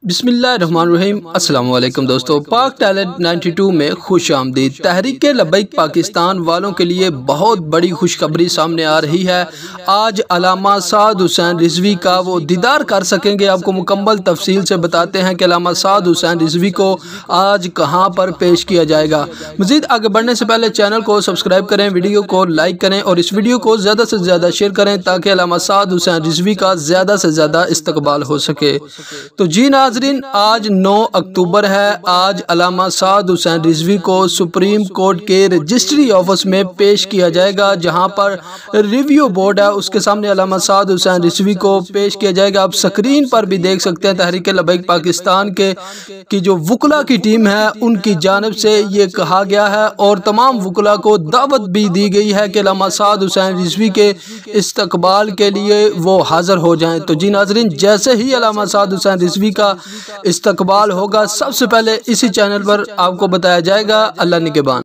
बिस्मिल्लाहिर्रहमानिर्रहीम। अस्सलाम वालेकुम दोस्तों, पाक टैलेंट 92 में खुश आमदीद। तहरीक लब्बैक पाकिस्तान वालों के लिए बहुत बड़ी खुशखबरी सामने आ रही है। आज अल्लामा साद हुसैन रिजवी का वो दीदार कर सकेंगे। आपको मुकम्मल तफसील से बताते हैं कि अल्लामा साद हुसैन रिजवी को आज कहां पर पेश किया जाएगा। मज़ीद आगे बढ़ने से पहले चैनल को सब्सक्राइब करें, वीडियो को लाइक करें और इस वीडियो को ज़्यादा से ज़्यादा शेयर करें ताकि अल्लामा साद हुसैन रिजवी का ज़्यादा से ज़्यादा इस्तकबाल हो सके। तो जी नाज़रीन, आज 9 अक्टूबर है। आज अल्लामा साद हुसैन रिजवी को सुप्रीम कोर्ट के रजिस्ट्री ऑफिस में पेश किया जाएगा, जहां पर रिव्यू बोर्ड है उसके सामने अल्लामा साद हुसैन रिजवी को पेश किया जाएगा। आप स्क्रीन पर भी देख सकते हैं तहरीक लब्बैक पाकिस्तान की जो वुकला की टीम है उनकी जानिब से ये कहा गया है और तमाम वुकला को दावत भी दी गई है कि अल्लामा साद हुसैन रिजवी के इस्तकबाल के लिए वो हाजिर हो जाएं। तो जी नाज़रीन, जैसे ही अल्लामा साद हुसैन रिजवी का इस्तकबाल होगा सबसे पहले इसी चैनल पर आपको बताया जाएगा। अल्लाह निगहबान।